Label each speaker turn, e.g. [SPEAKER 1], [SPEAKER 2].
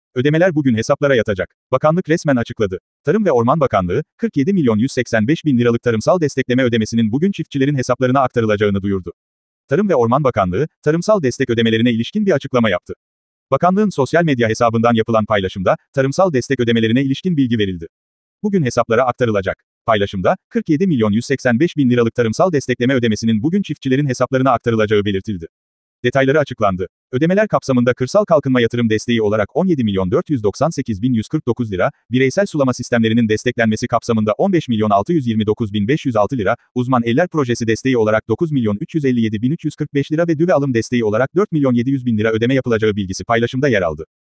[SPEAKER 1] Ödemeler bugün hesaplara yatacak. Bakanlık resmen açıkladı. Tarım ve Orman Bakanlığı, 47 milyon 185 bin liralık tarımsal destekleme ödemesinin bugün çiftçilerin hesaplarına aktarılacağını duyurdu. Tarım ve Orman Bakanlığı, tarımsal destek ödemelerine ilişkin bir açıklama yaptı. Bakanlığın sosyal medya hesabından yapılan paylaşımda, tarımsal destek ödemelerine ilişkin bilgi verildi. Bugün hesaplara aktarılacak. Paylaşımda, 47 milyon 185 bin liralık tarımsal destekleme ödemesinin bugün çiftçilerin hesaplarına aktarılacağı belirtildi. Detayları açıklandı. Ödemeler kapsamında kırsal kalkınma yatırım desteği olarak 17 milyon 498 bin 149 lira, bireysel sulama sistemlerinin desteklenmesi kapsamında 15 milyon 629 bin 506 lira, uzman eller projesi desteği olarak 9 milyon 357 bin 345 lira ve düve alım desteği olarak 4 milyon 700 bin lira ödeme yapılacağı bilgisi paylaşımda yer aldı.